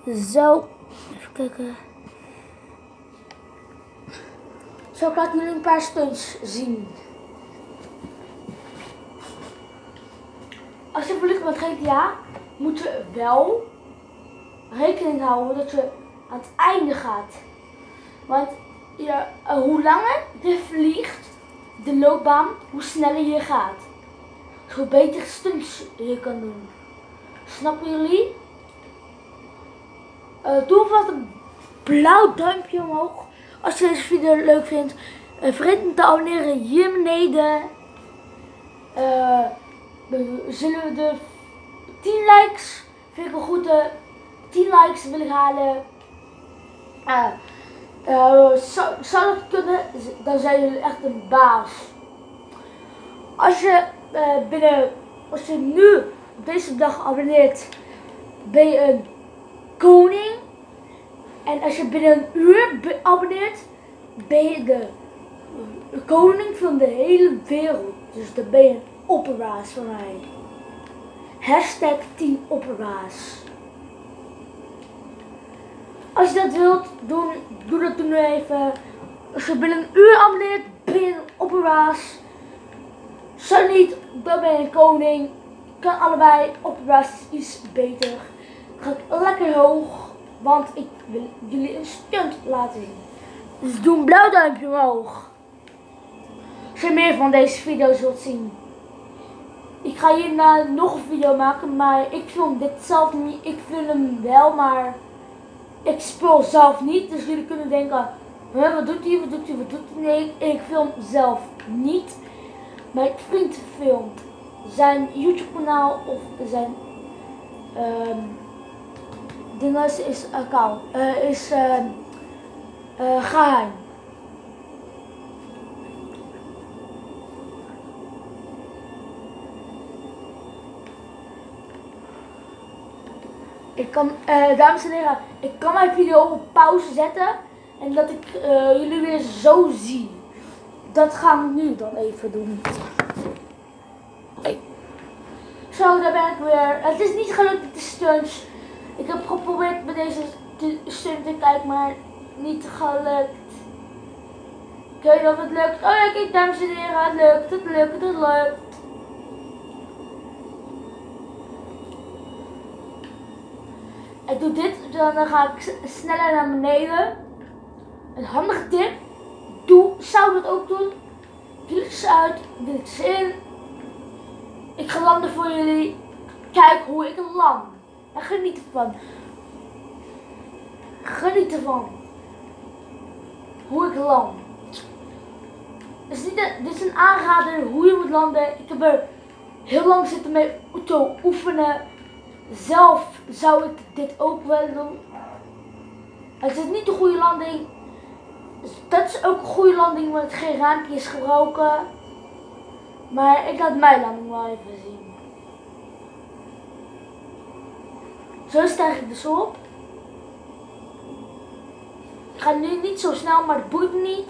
Zo, even kijken. Zo laat ik jullie een paar stunts zien. Als je vliegt met GTA, moet je wel rekening houden dat je aan het einde gaat. Want hoe langer je vliegt, de loopbaan, hoe sneller je gaat. Dus hoe beter stunts je kan doen. Snappen jullie? Doe alvast een blauw duimpje omhoog als je deze video leuk vindt. Vergeet niet te abonneren hier beneden. Zullen we de 10 likes, vind ik een goede 10 likes willen halen. Zou dat kunnen, dan zijn jullie echt een baas. Als je nu op deze dag abonneert, ben je een koning. En als je binnen een uur abonneert, ben je de koning van de hele wereld. Dus dan ben je een opperbaas van mij. Hashtag Team Opperbaas. Als je dat wilt doen, doe dat nu even. Als je binnen een uur abonneert, ben je een opperbaas. Zo niet, dan ben je een koning. Kan allebei, opperbaas is iets beter. Ga ik lekker hoog, want ik wil jullie een stunt laten zien. Dus doe een blauw duimpje omhoog. Als je meer van deze video's wilt zien. Ik ga hierna nog een video maken, maar ik film dit zelf niet. Ik film hem wel, maar ik speel zelf niet. Dus jullie kunnen denken, wat doet hij, wat doet hij, wat doet hij? Nee, ik film zelf niet. Mijn vriend filmt. Zijn YouTube kanaal of zijn dinges is account is geheim. Ik kan, dames en heren, ik kan mijn video op pauze zetten en dat ik jullie weer zo zie. Dat gaan we nu dan even doen. Zo, daar ben ik weer. Het is niet gelukt met de stunts. Ik heb geprobeerd met deze stunt te kijken, maar niet gelukt. Ik weet niet of het lukt. Oh ja, kijk dames en heren, het lukt, het lukt, het lukt. Ik doe dit, dan ga ik sneller naar beneden. Een handige tip. Zou dat ook doen. Klik uit, klik in. Ik ga landen voor jullie. Kijk hoe ik land. En geniet ervan. Geniet ervan. Hoe ik land. Dit is een aanrader hoe je moet landen. Ik heb er heel lang zitten mee te oefenen. Zelf zou ik dit ook wel doen. Het is niet de goede landing. Dat is ook een goede landing, want het geen raampje is gebroken. Maar ik laat mijn landing wel even zien. Zo stijg ik dus op. Ik ga nu niet zo snel, maar het boeit me niet.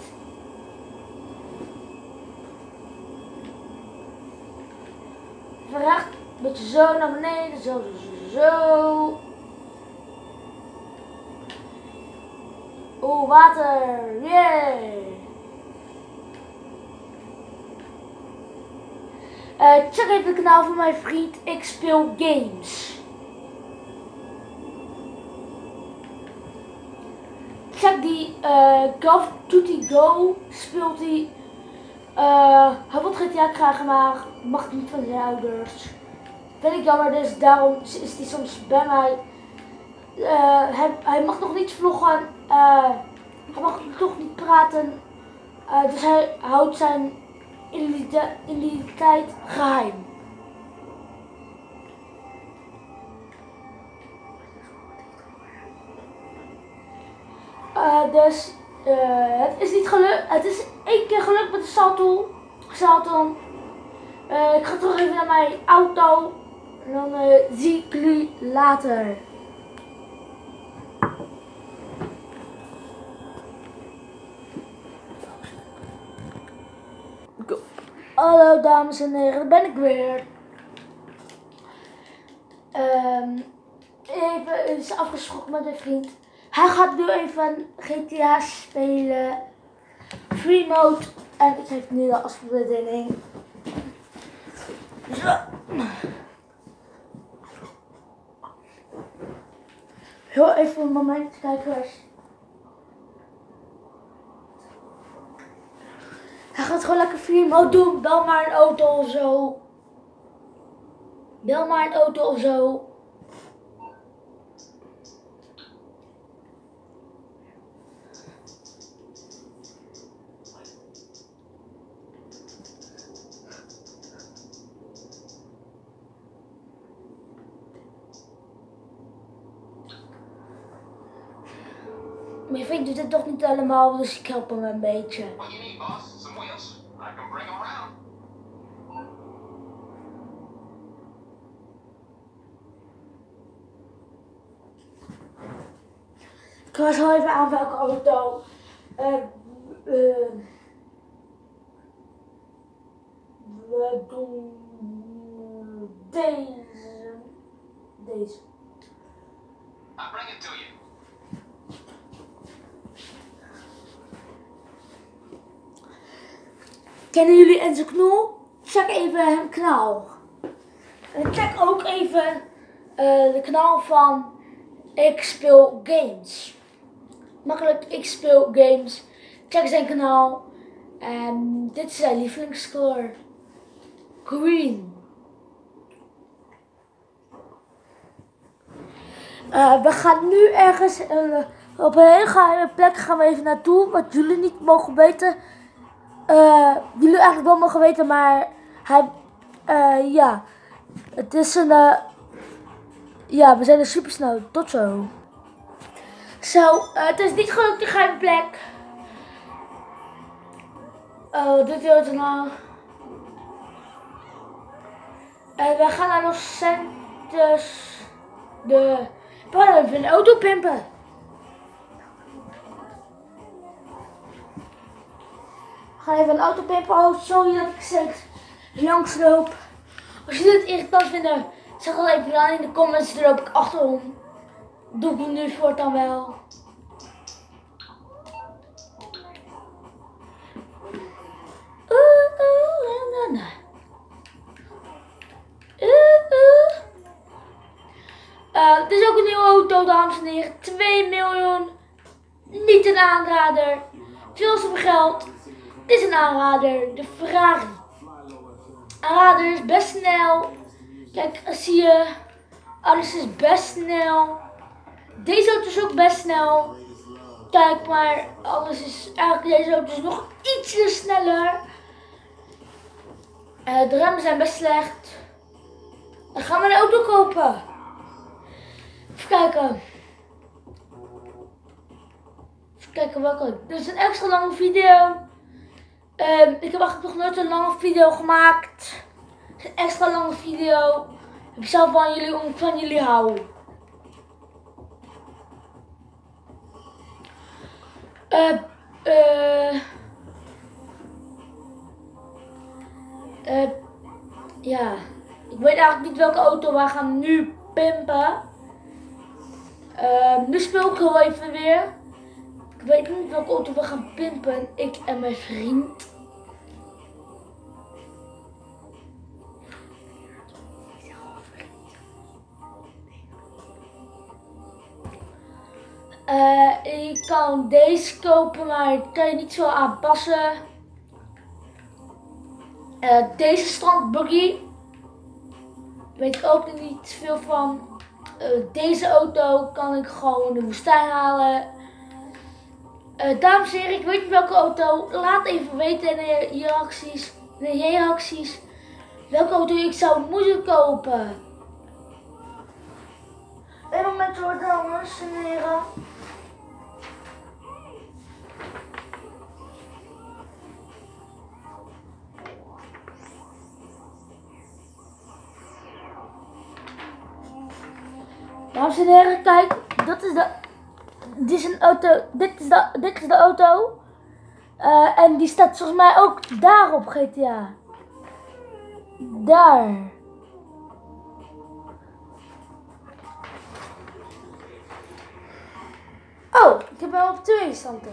Even recht, een beetje zo naar beneden, zo. Oh, water, yay! Check even het kanaal van mijn vriend, ik speel games. Check die Call of Duty Go speelt hij. Hij wordt GTA graag gemaakt, mag niet van zijn ouders. Vind ik jammer, dus daarom is hij soms bij mij. Hij mag nog niet vloggen, hij mag nog niet praten, dus hij houdt zijn identiteit geheim. Het is niet gelukt, het is 1 keer gelukt met de salto. Ik ga terug even naar mijn auto en dan zie ik jullie later. Go. Hallo dames en heren, daar ben ik weer. even is afgeschrokken met mijn vriend. Hij gaat nu even GTA spelen. Free mode. En het heeft nu de afspeelbediening. Zo. Heel even een moment kijken. Hij gaat gewoon lekker free mode doen. Bel maar een auto of zo. Bel maar een auto of zo. Mijn vriend doet het toch niet allemaal, dus ik help hem een beetje. Ik was al even aan welke auto. We doen deze. Deze. I'll bring it to you. Kennen jullie Enzo Knol? Check even hem kanaal. En check ook even de kanaal van Ik Speel Games. Makkelijk Ik Speel Games. Check zijn kanaal. En dit is zijn lievelingskleur. Green. We gaan nu ergens op een hele geheime plek gaan we even naartoe. Wat jullie niet mogen weten. Jullie eigenlijk wel mogen weten, maar hij, ja. Het is een, ja, we zijn er super snel. Tot zo. Zo, het is niet gelukt de geheime plek. Wat doet hij nou? We gaan naar Los Santos. We gaan even een auto pimpen. We gaan even een auto pimpen. Oh, sorry dat ik steeds langs loop. Als jullie het irritant vinden, zeg het even aan in de comments. Dan loop ik achterom. Doe ik hem nu voortaan wel. Het is ook een nieuwe auto, dames en heren. 2 miljoen. Niet een aanrader. Veel te veel geld. Het is een aanrader. De Ferrari. Aanrader is best snel. Kijk, zie je. Alles is best snel. Deze auto is ook best snel. Kijk maar. Alles is eigenlijk, deze auto is nog ietsje sneller. De remmen zijn best slecht. Dan gaan we een auto kopen. Even kijken. Even kijken welke. Dit is een extra lange video. Ik heb eigenlijk nog nooit een lange video gemaakt. Het is een extra lange video. Ik zal van jullie houden. Ja. Ik weet eigenlijk niet welke auto wij gaan nu pimpen. Nu speel ik heel even weer. Ik weet niet welke auto we gaan pimpen. Ik en mijn vriend. Ik kan deze kopen, maar ik kan je niet zo aanpassen. Deze strandbuggy. Weet ik ook niet veel van. Deze auto kan ik gewoon de woestijn halen. Dames en heren, ik weet niet welke auto. Laat even weten in de reacties welke auto ik zou moeten kopen. Een moment hoor, dames en heren. Dames en heren, kijk, dit is een auto, dit is de auto. En die staat volgens mij ook daar op GTA. Daar. Oh, ik heb wel op 2 standen.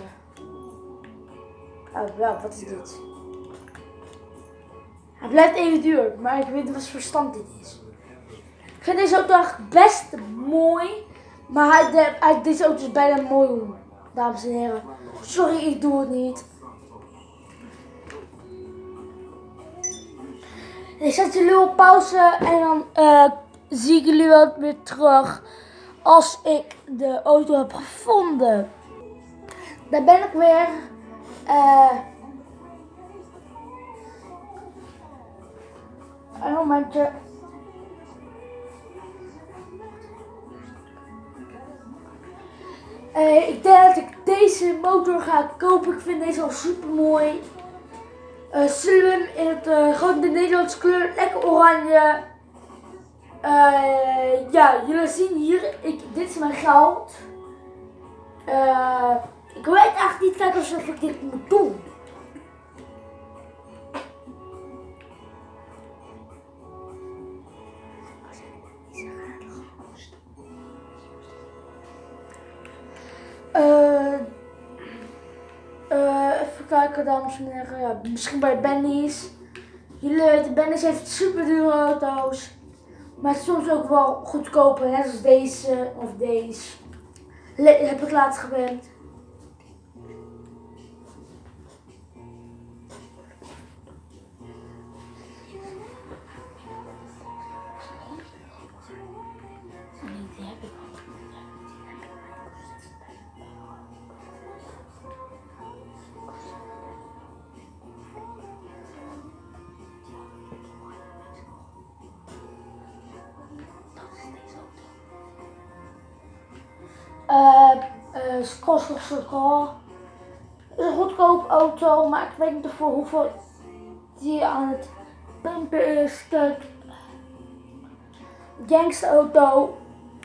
Oh, wel, wat is dit? Hij blijft even duur, maar ik weet niet wat voor stand dit is. Ik vind deze auto echt best mooi, maar deze auto is bijna mooi hoor, dames en heren. Sorry, ik doe het niet. Ik zet jullie op pauze en dan zie ik jullie wel weer terug als ik de auto heb gevonden. Daar ben ik weer. Een momentje. Ik denk dat ik deze motor ga kopen. Ik vind deze al super mooi. Zullen we hem in het gewoon de Nederlandse kleur, lekker oranje. Ja, jullie zien hier, dit is mijn geld. Ik weet echt niet kijken of ik dit moet doen. Even kijken, dames en heren. Ja, misschien bij Benny's. Jullie weten, Benny's heeft super dure auto's. Maar soms ook wel goedkoper, net als deze of deze. Heb ik laatst gewend. Die heb ik. Skol. Is een goedkoop auto, maar ik weet niet voor hoeveel die aan het pumpen is. Kijk, gangsterauto.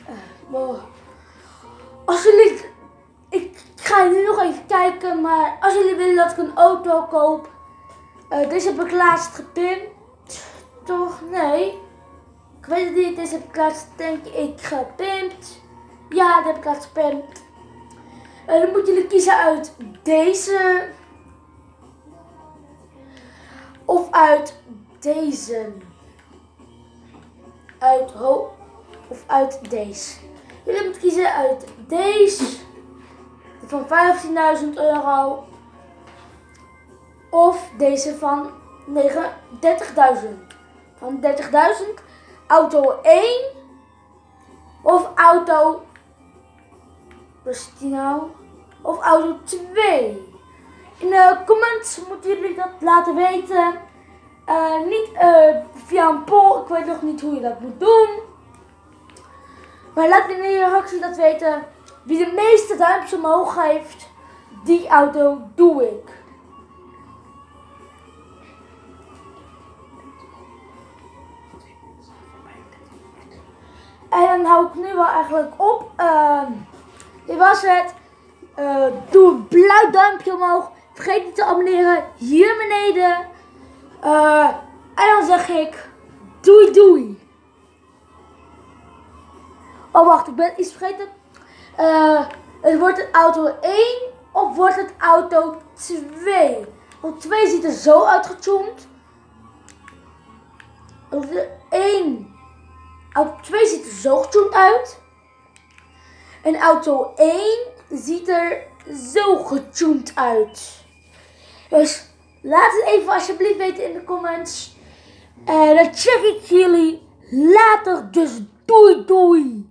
Als jullie, ik ga nu nog even kijken, maar als jullie willen dat ik een auto koop, deze heb ik laatst gepimpt, toch? Nee, ik weet het niet. Deze heb ik laatst denk ik gepimpt. Ja, dat heb ik laatst gepimpt. Dan moeten jullie kiezen uit deze of uit deze. Of uit deze. Jullie moeten kiezen uit deze van 15.000 euro of deze van 30.000. Van 30.000 auto 1 of auto of auto 2. In de comments moeten jullie dat laten weten. Niet via een poll, ik weet nog niet hoe je dat moet doen. Maar laat in de reactie dat weten. Wie de meeste duimpjes omhoog geeft, die auto doe ik. En dan hou ik nu wel eigenlijk op. Dit was het. Doe een blauw duimpje omhoog. Vergeet niet te abonneren hier beneden. En dan zeg ik doei doei. Oh wacht, ik ben iets vergeten. Het wordt het auto 1 of wordt het auto 2? Want 2 ziet er zo uitgetuned. Auto 1. Auto 2 ziet er zo getuned uit. En auto 1 ziet er zo getuned uit. Dus laat het even alsjeblieft weten in de comments. En dan check ik jullie later. Dus doei doei.